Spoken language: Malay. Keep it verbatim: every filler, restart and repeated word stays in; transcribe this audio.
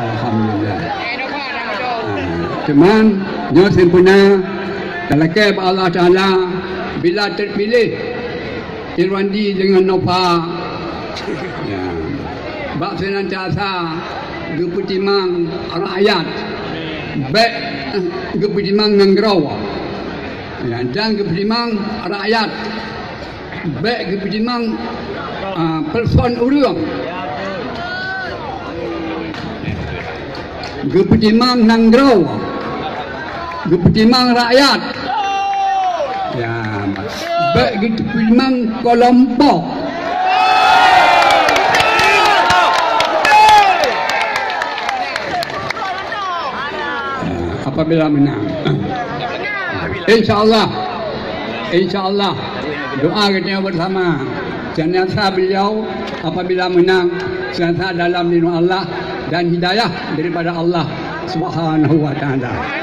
Alhamdulillah. Cuman nyo sempurna talakai Allah Taala bila terpilih Irwandi dengan Nova ya bab senantiasa gepetimang rakyat baik gepetimang nanggrau ya dan gepetimang rakyat baik gepetimang uh, person urang gepetimang nanggrau gepetimang rakyat ya baik gepetimang kelompok apabila menang insyaallah insyaallah doa kita bersama senantiasa beliau apabila menang senantiasa dalam lindungan Allah dan hidayah daripada Allah Subhanahu wa taala.